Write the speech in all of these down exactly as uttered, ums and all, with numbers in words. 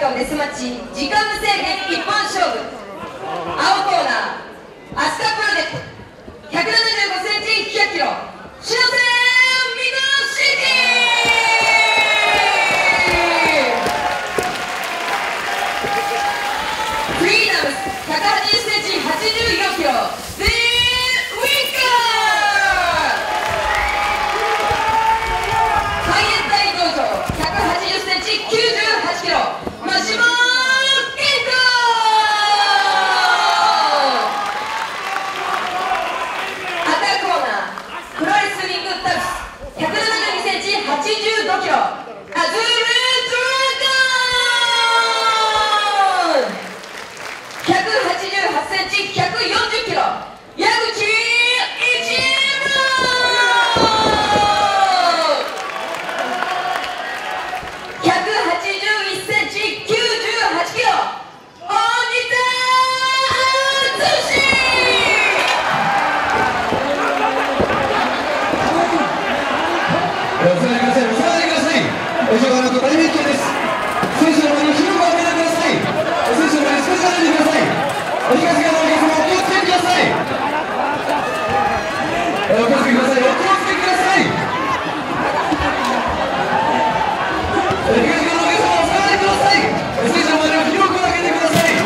のデスマッチ時間無制限一本勝負。青コーナーアスカプロジェクトひゃくななじゅうごセンチひゃくキロ白瀬みのしき。フリーダムスひゃくはちじゅっセンチはちじゅうよんキロゼーウィンカー。海援隊道場ひゃくはちじゅっセンチきゅうじゅうはちキロマシモひゃくななじゅうにセンチはちじゅうごキロアズールドラゴン。ひゃくはちじゅうはちセンチひゃくよんじゅっキロ矢口一郎。ひゃくはちじゅういちセンチきゅうじゅうはちキロ大仁田敦。お時間の大熱狂です。選手の前に広くお見せください。選手の前に少し離れてください。お東側のお客様お気をつけください。お気をつけください。お気をつけください。東側のお客様お下がりください。選手の前に広く開けてください。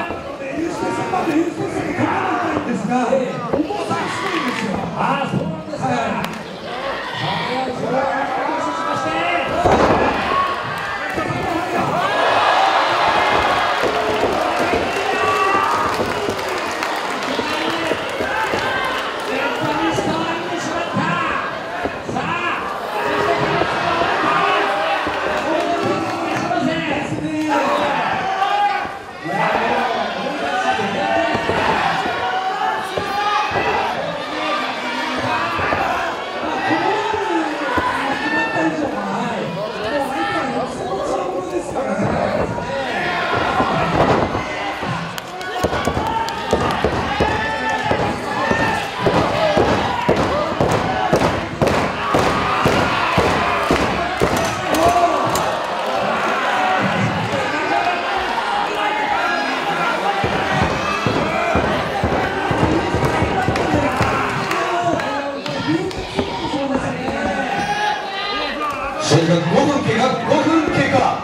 重さがすごいんですよ。ああ、そうなんがごふん経過、ごふん経過。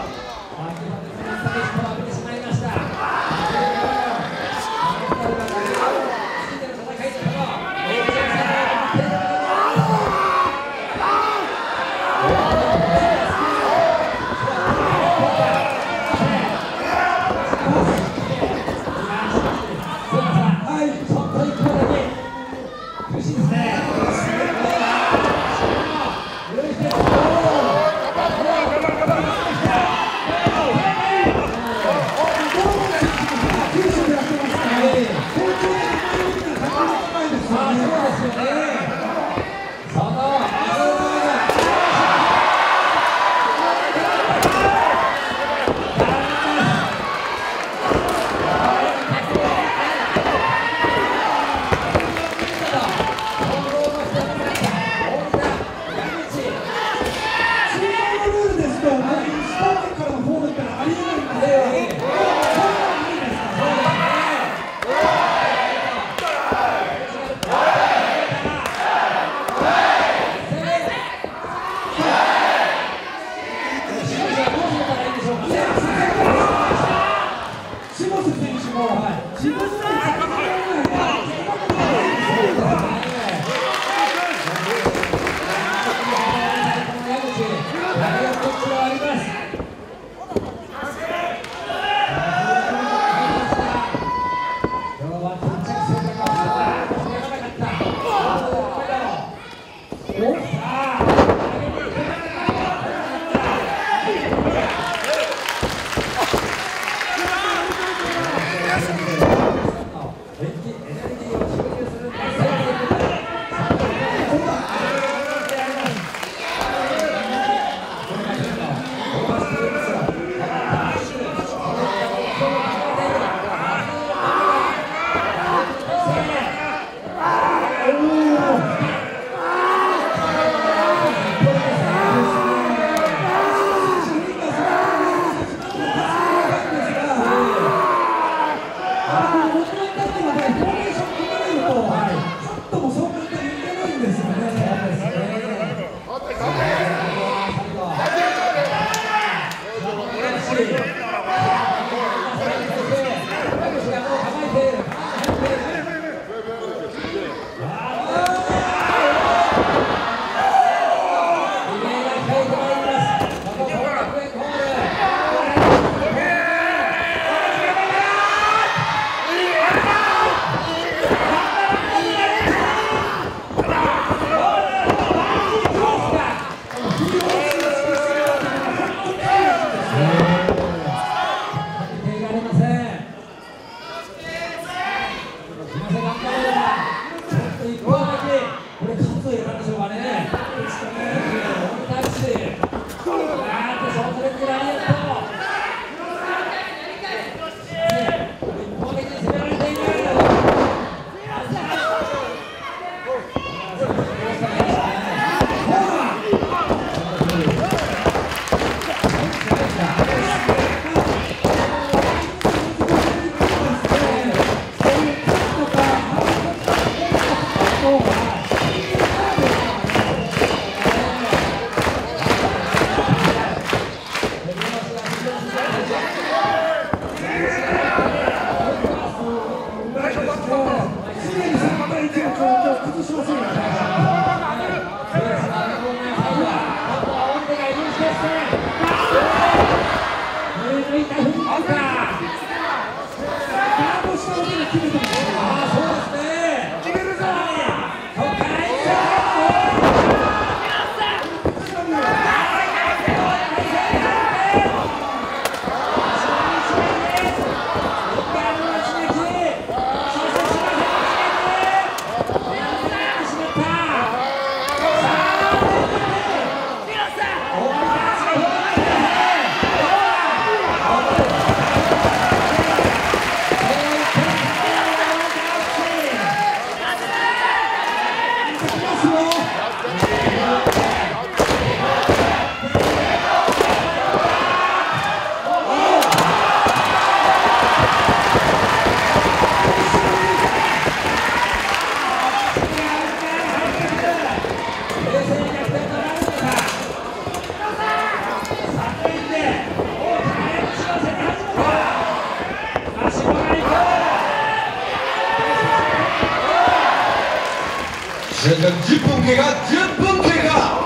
試合時間じゅっぷん経過、じゅっぷん経過。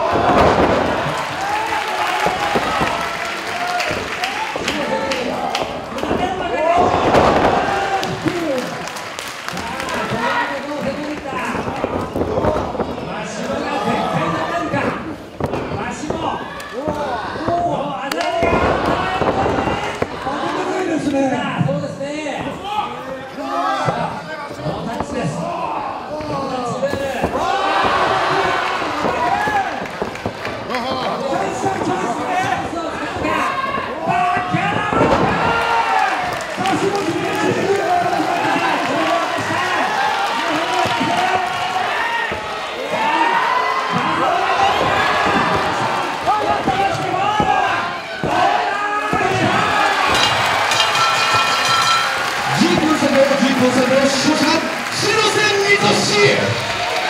勝者、白線水戸市。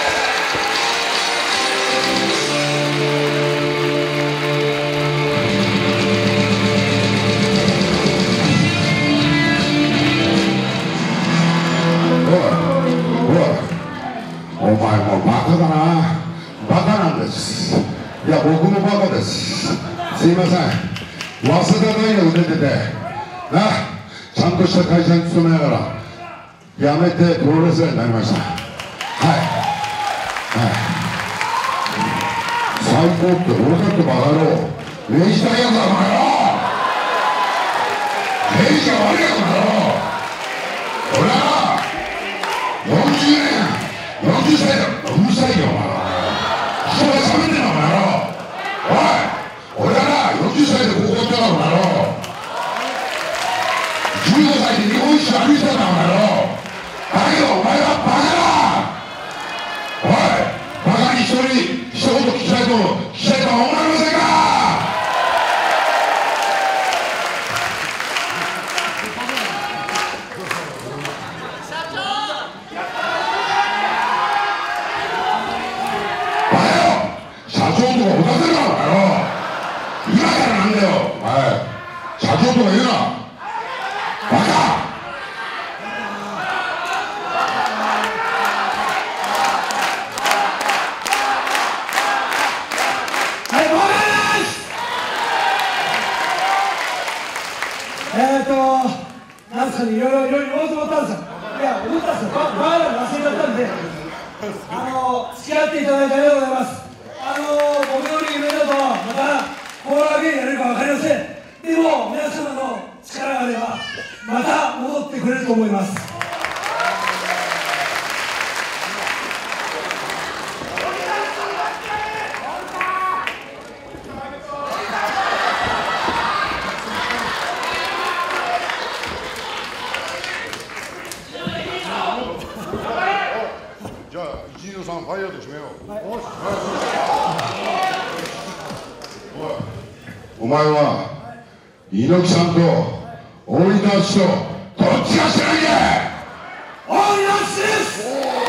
お前もバカだな。バカなんです。いや、僕もバカです。すいません。早稲田大学出ててな、ちゃんとした会社に勤めながら辞めてプロレスラーになりました。はいはい。最高って俺だってバカ野郎。明治大学だお前よ。明治が悪いやつだろ。俺はよんじゅうねんよんじゅっさいだ。うるさいよお前。人がしゃべってんのお前よ。おい、俺はなよんじゅっさいで高校行ったからお前よ。じゅうごさいで日本一周歩いてたんだお前よ。だけどお前はバカだ。おい、バカに一人一言聞きたいと聞きたいとは思いませんか。社長とかほだせるなお前よ。今からなんだよお前。社長とか言うなバカ。 はい、ボールです。えーとなんすかね、いろいろいろいろ言おうと思ったんですよ。いや、思ったんですよ。ババーナー忘れちゃったんで、あの付き合っていただいてありがとうございます。あの僕より夢だとまたコーラーゲームやれるか分かりません。でも皆様の力があればまた戻ってくれると思います。 じゃあ一二さんファイヤーで締めよう。はい、お前は猪木さんと大井田氏とどっちが知らんけ。大井田氏です。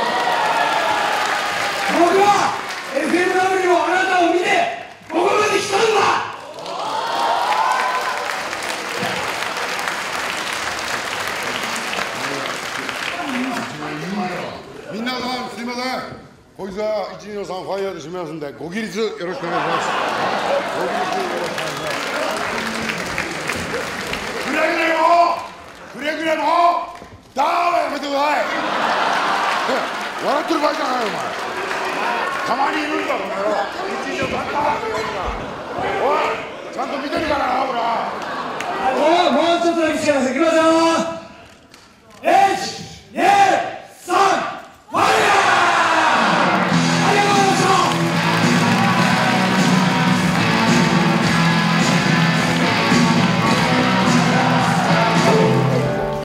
僕は エフエムダブリュー をあなたを見てここまで来たんだ。みんなさんすいません。こいつは一二さんファイヤーで締めますんでご起立よろしくお願いします。ご起立よろしくお願いします。くれぐれもくれぐれもダーはやめてください。笑ってる場合じゃないよお前。たまにいるんだろお前よ。一二さんおいちゃんと見てるからなほら。 もうもうちょっとだけしかないです。いきますよ。